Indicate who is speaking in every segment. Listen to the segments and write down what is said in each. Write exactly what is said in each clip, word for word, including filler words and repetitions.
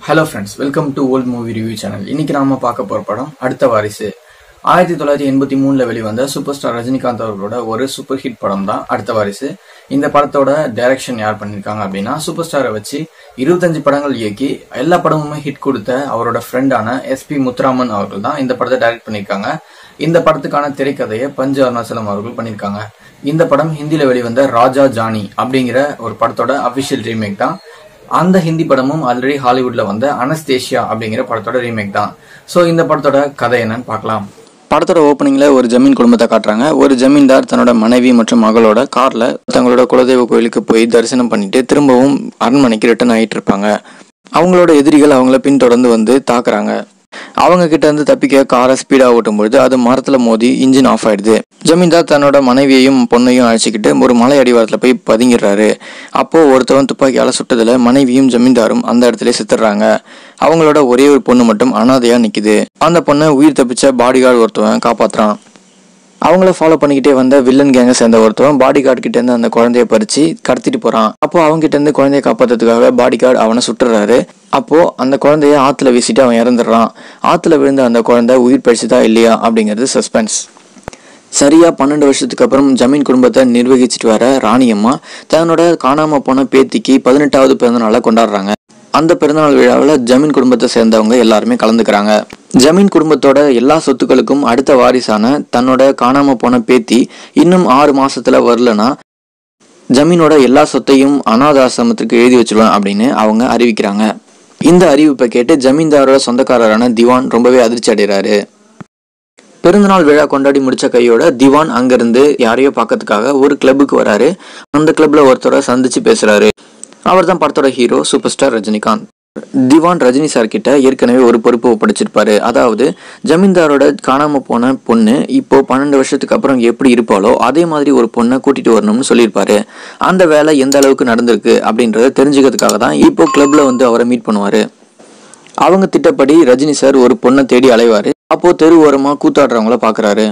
Speaker 1: Hello friends, welcome to old movie review channel. இன்னைக்கு நாம பார்க்க போற படம் அடுத்த வாரிசு. ஆயிரத்தி தொள்ளாயிரத்தி எண்பத்தி மூணுல வெளிவந்த சூப்பர் ஸ்டார் ரஜினிகாந்த் அவர்களோட ஒரு சூப்பர் ஹிட் படம் தான் அடுத்த வாரிசு. இந்த படத்தோட டைரக்ஷன் யார் பண்ணிருக்காங்க அப்படின்னா, சூப்பர் ஸ்டாரை வச்சு இருபத்தஞ்சு படங்கள் இயக்கி எல்லா படமுமே ஹிட் கொடுத்த அவரோட ஃப்ரெண்டான எஸ் பி முத்துராமன் அவர்கள் தான் இந்த படத்தை டைரக்ட் பண்ணிருக்காங்க. இந்த படத்துக்கான திரைக்கதையை பஞ்சு அருணாச்சலம் அவர்கள் பண்ணிருக்காங்க. இந்த படம் ஹிந்தியில வெளிவந்த ராஜா ஜானி அப்படிங்கிற ஒரு படத்தோட அபிஷியல் ரீமேக் தான். அந்த ஹிந்தி படமும் ஆல்ரெடி ஹாலிவுட்ல வந்த அனஸ்தேஷியா அப்படிங்கிற படத்தோட ரீமேக் தான். சோ இந்த படத்தோட கதை என்னன்னு பார்க்கலாம். படத்தோட ஓப்பனிங்ல ஒரு ஜமீன் குடும்பத்தை காட்டுறாங்க. ஒரு ஜமீன்தார் தன்னோட மனைவி மற்றும் மகளோட கார்ல தங்களோட குலதெய்வ கோயிலுக்கு போய் தரிசனம் பண்ணிட்டு திரும்பவும் அரண்மனைக்கு ரிட்டர்ன் ஆகிட்டு இருப்பாங்க. அவங்களோட எதிரிகள் அவங்கள பின்தொடர்ந்து வந்து தாக்குறாங்க. அவங்க கிட்ட இருந்து தப்பிக்க காரை ஸ்பீடா ஓட்டும் பொழுது அது மரத்துல மோதி இன்ஜின் ஆஃப் ஆயிடுது. ஜமீன்தார் தன்னோட மனைவியையும் பொண்ணையும் அழைச்சிக்கிட்டு ஒரு மலை அடிவாரத்துல போய் பதுங்கிடுறாரு. அப்போ ஒருத்தவன் துப்பாக்கியால சுட்டதுல மனைவியும் ஜமீன்தாரும் அந்த இடத்துல செத்துடுறாங்க. அவங்களோட ஒரே ஒரு பொண்ணு மட்டும் அனாதையா நிக்குது. அந்த பொண்ணை உயிர் தப்பிச்ச பாடிகார்டு ஒருத்தவன் காப்பாத்துறான். அவங்கள ஃபாலோ பண்ணிக்கிட்டே வந்த வில்லன் கேங்க சேர்ந்த ஒருத்தவன் பாடி கார்டு கிட்ட இருந்து அந்த குழந்தைய பறிச்சு கடத்திட்டு போறான். அப்போ அவங்க கிட்ட இருந்து குழந்தைய காப்பாத்துறதுக்காக பாடி கார்டு அவனை சுட்டுறாரு. அப்போ அந்த குழந்தைய ஆத்துல வீசிட்டு அவன் இறந்துடுறான். ஆத்துல விழுந்த அந்த குழந்தை உயிர் பழிச்சுதா இல்லையா அப்படிங்கிறது சஸ்பென்ஸ். சரியா பன்னெண்டு வருஷத்துக்கு அப்புறம் ஜமீன் குடும்பத்தை நிர்வகிச்சுட்டு வர ராணியம்மா தன்னோட காணாம போன பேத்திக்கு பதினெட்டாவது பிறந்த நாளை கொண்டாடுறாங்க. அந்த பிறந்தநாள் விழாவில் ஜமீன் குடும்பத்தை சேர்ந்தவங்க எல்லாருமே கலந்துக்கிறாங்க. ஜமீன் குடும்பத்தோட எல்லா சொத்துக்களுக்கும் அடுத்த வாரிசான தன்னோட காணாம போன பேத்தி இன்னும் ஆறு மாசத்துல வரலன்னா ஜமீனோட எல்லா சொத்தையும் அனாதாசிரமத்துக்கு எழுதி வச்சிருவேன் அப்படின்னு அவங்க அறிவிக்கிறாங்க. இந்த அறிவிப்பை கேட்டு ஜமீன்தாரோட சொந்தக்காரரான திவான் ரொம்பவே அதிர்ச்சி அடைகிறாரு. பிறந்தநாள் விழா கொண்டாடி முடிச்ச கையோட திவான் அங்கிருந்து யாரையோ பார்க்கறதுக்காக ஒரு கிளப்புக்கு வராரு. அந்த கிளப்ல ஒருத்தரை சந்திச்சு பேசுறாரு. அவர் தான் படத்தோட ஹீரோ சூப்பர் ஸ்டார் ரஜினிகாந்த். திவான் ரஜினி சார் கிட்ட ஏற்கனவே ஒரு பொறுப்பு ஒப்படைச்சிருப்பாரு. அதாவது ஜமீன்தாரோட காணாம போன பொண்ணு இப்போ பன்னெண்டு வருஷத்துக்கு அப்புறம் எப்படி இருப்பாளோ அதே மாதிரி ஒரு பொண்ணை கூட்டிட்டு வரணும்னு சொல்லியிருப்பாரு. அந்த வேலை எந்த அளவுக்கு நடந்திருக்கு அப்படின்றத தெரிஞ்சுக்கிறதுக்காக தான் இப்போ கிளப்ல வந்து அவரை மீட் பண்ணுவாரு. அவங்க திட்டப்படி ரஜினி சார் ஒரு பொண்ணை தேடி அலைவாரு. அப்போ தெரு ஓரமா கூத்தாடுறவங்கள பாக்குறாரு.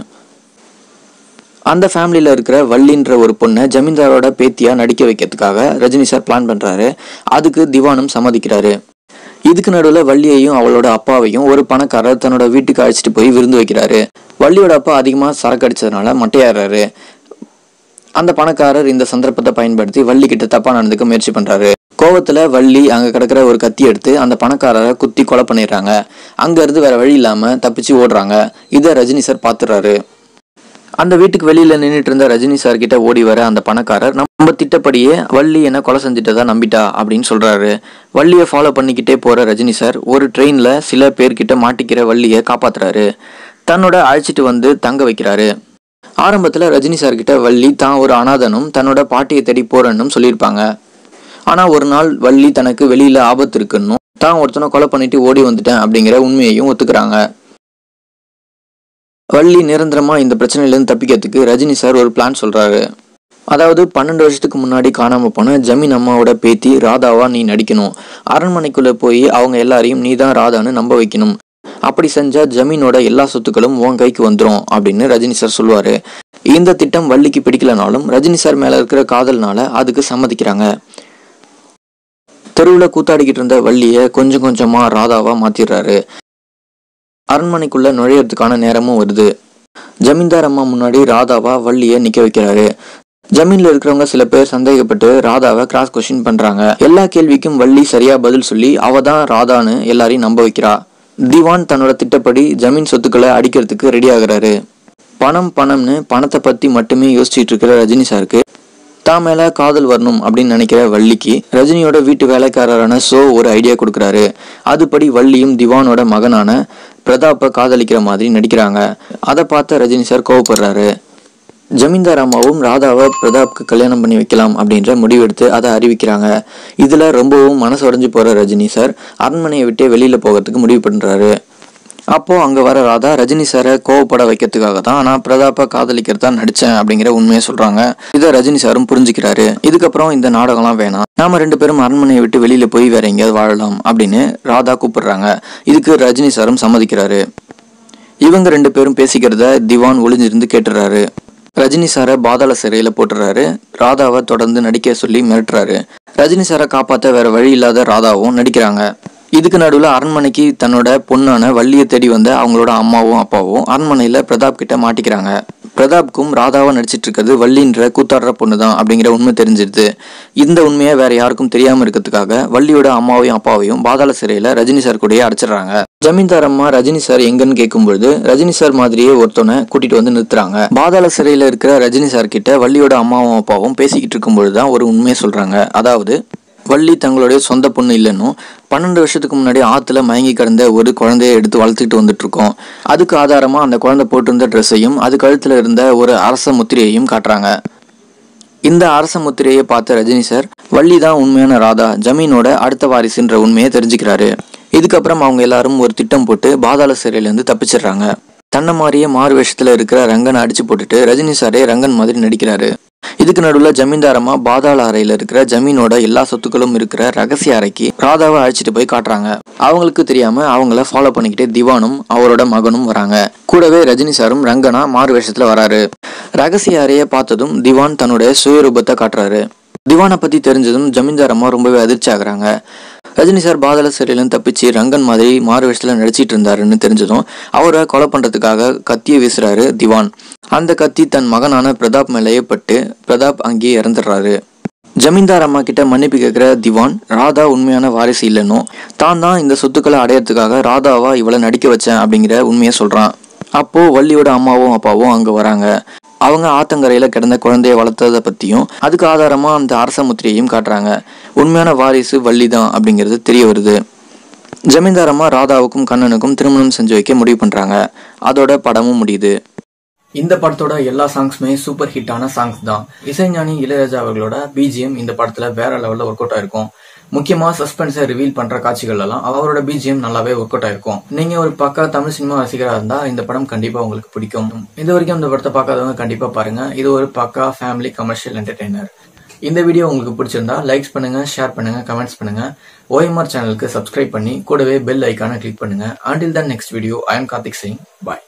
Speaker 1: அந்த ஃபேமிலியில இருக்கிற வள்ளின்ற ஒரு பொண்ணை ஜமீன்தாரோட பேத்தியா நடிக்க வைக்கிறதுக்காக ரஜினி சார் பிளான் பண்றாரு. அதுக்கு திவானும் சம்மதிக்கிறாரு. இதுக்கு நடுவுல வள்ளியையும் அவளோட அப்பாவையும் ஒரு பணக்காரர் தன்னோட வீட்டுக்கு அழைச்சிட்டு போய் விருந்து வைக்கிறாரு. வள்ளியோட அப்பா அதிகமா சரக்கு அடிச்சதுனால மட்டையாடுறாரு. அந்த பணக்காரர் இந்த சந்தர்ப்பத்தை பயன்படுத்தி வள்ளி கிட்ட தப்பா நடந்துக்க முயற்சி பண்றாரு. கோவத்துல வள்ளி அங்க கிடக்குற ஒரு கத்தி எடுத்து அந்த பணக்காரரை குத்தி கொலை பண்ணிடுறாங்க. அங்க இருந்து வேற வழி இல்லாம தப்பிச்சு ஓடுறாங்க. இதை ரஜினி சார் பாத்துறாரு. அந்த வீட்டுக்கு வெளியில நின்றுட்டு இருந்த ரஜினி சார் கிட்ட ஓடி வர அந்த பணக்காரர் நம்ம திட்டப்படியே வள்ளி என்ன கொலை செஞ்சுட்டதா நம்பிட்டா அப்படின்னு சொல்றாரு. வள்ளியை ஃபாலோ பண்ணிக்கிட்டே போற ரஜினி சார் ஒரு ட்ரெயின்ல சில பேர்கிட்ட மாட்டிக்கிற வள்ளியை காப்பாத்துறாரு. தன்னோட அழைச்சிட்டு வந்து தங்க வைக்கிறாரு. ஆரம்பத்துல ரஜினி சார் கிட்ட வள்ளி தான் ஒரு அனாதனும் தன்னோட பாட்டியை தேடி போறேன்னு சொல்லியிருப்பாங்க. ஆனா ஒரு நாள் வள்ளி தனக்கு வெளியில ஆபத்து இருக்குன்னு தான் ஒருத்தனை கொலை பண்ணிட்டு ஓடி வந்துட்டேன் அப்படிங்கிற உண்மையையும் ஒத்துக்கிறாங்க. வள்ளி நிரந்தரமா இந்த பிரச்சனையிலிருந்து தப்பிக்கிறதுக்கு ரஜினி சார் ஒரு பிளான் சொல்றாரு. அதாவது பன்னெண்டு வருஷத்துக்கு முன்னாடி காணாம போன ஜமீன் அம்மாவோட பேத்தி ராதாவா நீ நடிக்கணும். அரண்மனைக்குள்ள போய் அவங்க எல்லாரையும் நீ தான் ராதான்னு நம்ப வைக்கணும். அப்படி செஞ்சா ஜமீனோட எல்லா சொத்துக்களும் உன் கைக்கு வந்துடும் அப்படின்னு ரஜினி சார் சொல்லுவாரு. இந்த திட்டம் வள்ளிக்கு பிடிக்கலனாலும் ரஜினி சார் மேல இருக்கிற காதல்னால அதுக்கு சம்மதிக்கிறாங்க. தெருவுல கூத்தாடிக்கிட்டு இருந்த வள்ளிய கொஞ்சம் கொஞ்சமா ராதாவா மாத்திடுறாரு. அரண்மனைக்குள்ள நுழையறதுக்கான நேரமும் வருது. ஜமீன்தார் அம்மா முன்னாடி ராதாவா வள்ளிய நிக்க வைக்கிறாரு. ஜமீன்ல இருக்கிறவங்க சில பேர் சந்தேகப்பட்டு ராதாவை கிராஸ் கொஸ்டின் பண்றாங்க. எல்லா கேள்விக்கும் வள்ளி சரியா பதில் சொல்லி அவ தான் ராதான்னு எல்லாரையும் நம்ப வைக்கிறா. திவான் தன்னோட திட்டப்படி ஜமீன் சொத்துக்களை அடிக்கிறதுக்கு ரெடி ஆகுறாரு. பணம் பணம்னு பணத்தை பத்தி மட்டுமே யோசிச்சுட்டு இருக்கிற ரஜினி சாருக்கு தான் மேல காதல் வரணும் அப்படின்னு நினைக்கிற வள்ளிக்கு ரஜினியோட வீட்டு வேலைக்காரரான சோ ஒரு ஐடியா கொடுக்குறாரு. அதுபடி வள்ளியும் திவானோட மகனான பிரதாப்பை காதலிக்கிற மாதிரி நடிக்கிறாங்க. அதை பார்த்த ரஜினி சார் கோவப்படுறாரு. ஜமீன்தார் அம்மாவும் ராதாவை பிரதாப்க்கு கல்யாணம் பண்ணி வைக்கலாம் அப்படின்ற முடிவெடுத்து அதை அறிவிக்கிறாங்க. இதுல ரொம்பவும் மனசு உடைஞ்சு போற ரஜினி சார் அரண்மனையை விட்டே வெளியில போகிறதுக்கு முடிவு பண்றாரு. அப்போ அங்க வர ராதா ரஜினி சாரை கோவப்பட வைக்கிறதுக்காக தான் நான் பிரதாப்பை காதலிக்கிறதா நடிச்சேன் அப்படிங்கிற உண்மையை சொல்றாங்க. இதை ரஜினி சாரும் புரிஞ்சுக்கிறாரு. இதுக்கப்புறம் இந்த நாடகம்லாம் வேணாம், நாம ரெண்டு பேரும் அரண்மனையை விட்டு வெளியில போய் வேற எங்கேயாவது வாழலாம் அப்படின்னு ராதா கூப்பிடுறாங்க. இதுக்கு ரஜினி சாரும் சம்மதிக்கிறாரு. இவங்க ரெண்டு பேரும் பேசிக்கிறத திவான் ஒளிஞ்சிருந்து கேட்டுறாரு. ரஜினி சாரை பாதாள சிறையில போட்டுறாரு. ராதாவை தொடர்ந்து நடிக்க சொல்லி மிரட்டுறாரு. ரஜினி சாரை காப்பாற்ற வேற வழி இல்லாத ராதாவும் நடிக்கிறாங்க. இதுக்கு நடுவில் அரண்மனைக்கு தன்னோட பொண்ணான வள்ளியை தேடி வந்த அவங்களோட அம்மாவும் அப்பாவும் அரண்மனையில பிரதாப் கிட்ட மாட்டிக்கிறாங்க. பிரதாப்க்கும் ராதாவா நடிச்சிட்டு இருக்கிறது வள்ளின்ற கூத்தாடுற பொண்ணு தான் அப்படிங்கிற உண்மை தெரிஞ்சிருது. இந்த உண்மையை வேற யாருக்கும் தெரியாம இருக்கிறதுக்காக வள்ளியோட அம்மாவையும் அப்பாவையும் பாதாள சிறையில ரஜினி சார் கூடயே அடைச்சிடறாங்க. ஜமீன்தார் அம்மா ரஜினி சார் எங்கன்னு கேட்கும்பொழுது ரஜினி சார் மாதிரியே ஒருத்தனை கூட்டிட்டு வந்து நிறுத்துறாங்க. பாதாள சிறையில இருக்கிற ரஜினி சார் கிட்ட வள்ளியோட அம்மாவும் அப்பாவும் பேசிக்கிட்டு இருக்கும் பொழுதுதான் ஒரு உண்மையை சொல்றாங்க. அதாவது வள்ளி தங்களுடைய சொந்த பொண்ணு இல்லைன்னு பன்னெண்டு வருஷத்துக்கு முன்னாடி ஆத்துல மயங்கி கிடந்த ஒரு குழந்தைய எடுத்து வளர்த்துக்கிட்டு வந்துட்டு இருக்கோம். அதுக்கு ஆதாரமா அந்த குழந்தை போட்டிருந்த ட்ரெஸ்ஸையும் அது கழுத்துல இருந்த ஒரு அரச முத்திரையையும் காட்டுறாங்க. இந்த அரச முத்திரையை பார்த்த ரஜினி சார் வள்ளி தான் உண்மையான ராதா, ஜமீனோட அடுத்த வாரிசுன்ற உண்மையை தெரிஞ்சுக்கிறாரு. இதுக்கப்புறம் அவங்க எல்லாரும் ஒரு திட்டம் போட்டு பாதாள சிறையில இருந்து தப்பிச்சிடுறாங்க. தன்னை மாதிரியே மாறு வேஷத்துல இருக்கிற ரங்கனை அடிச்சு போட்டுட்டு ரஜினி சாரே ரங்கன் மாதிரி நடிக்கிறாரு. இதுக்கு நடுவில் ஜமீன்தாரமா பாதாள அறையில இருக்கிற ஜமீனோட எல்லா சொத்துக்களும் இருக்கிற ரகசிய அறைக்கு ராதாவை அழைச்சிட்டு போய் காட்டுறாங்க. அவங்களுக்கு தெரியாம அவங்கள ஃபாலோ பண்ணிக்கிட்டே திவானும் அவரோட மகனும் வராங்க. கூடவே ரஜினி சாரும் ரங்கனா மாறு வேஷத்துல வராரு. ரகசிய அறையை பார்த்ததும் திவான் தன்னுடைய சுயரூபத்தை காட்டுறாரு. திவானை பத்தி தெரிஞ்சதும் ஜமீன்தாரம்மா ரொம்பவே அதிர்ச்சி ஆகுறாங்க. ரஜினி சார் பாதாள சிறையிலும் தப்பிச்சு ரங்கன் மாதிரி மாறு வேஷத்துல நடிச்சிட்டு இருந்தாருன்னு தெரிஞ்சதும் அவரை கொலை பண்றதுக்காக கத்தியை வீசுறாரு திவான். அந்த கத்தி தன் மகனான பிரதாப் மேலேயே பட்டு பிரதாப் அங்கேயே இறந்துடுறாரு. ஜமீன்தார் அம்மா கிட்ட மன்னிப்பு கேட்கிற திவான் ராதா உண்மையான வாரிசு இல்லைன்னு தான் தான் இந்த சொத்துக்களை அடையறதுக்காக ராதாவா இவளை நடிக்க வச்சேன் அப்படிங்கிற உண்மையை சொல்றான். அப்போ வள்ளியோட அம்மாவும் அப்பாவும் அங்க வராங்க. அவங்க ஆத்தங்கரையில கிடந்த குழந்தைய வளர்த்ததை பத்தியும் அதுக்கு ஆதாரமா அந்த அரச முத்திரையையும் காட்டுறாங்க. உண்மையான வாரிசு வள்ளி தான் அப்படிங்கிறது தெரிய வருது. ஜமீன்தாரம்மா ராதாவுக்கும் கண்ணனுக்கும் திருமணம் செஞ்சு வைக்க முடிவு பண்றாங்க. அதோட படமும் முடியுது. இந்த படத்தோட எல்லா சாங்ஸுமே சூப்பர் ஹிட்டான சாங்ஸ் தான். இசைஞானி இளையராஜா அவர்களோட பிஜிஎம் இந்த படத்துல வேற லெவல்ல ஒர்க் அவுட் ஆயிருக்கும். முக்கியமா சஸ்பென்ஸை ரிவீல் பண்ற காட்சிகள் எல்லாம் அவரோட பிஜிஎம் நல்லாவே ஒர்க் அவுட் ஆயிருக்கும். நீங்க ஒரு பக்கா தமிழ் சினிமா ரசிகரா இருந்தா இந்த படம் கண்டிப்பா உங்களுக்கு பிடிக்கும். இது வரைக்கும் இந்த படத்தை பார்க்காதவங்க கண்டிப்பா பாருங்க. இது ஒரு பக்கா ஃபேமிலி கமர்ஷியல் என்டர்டெய்னர். இந்த வீடியோ உங்களுக்கு பிடிச்சிருந்தா லைக்ஸ் பண்ணுங்க, ஷேர் பண்ணுங்க, கமெண்ட்ஸ் பண்ணுங்க. ஓஎம்ஆர் சேனலுக்கு சப்ஸ்கிரைப் பண்ணி கூடவே பெல் ஐக்கான கிளிக் பண்ணுங்க. Until the next video, I am Karthik saying bye.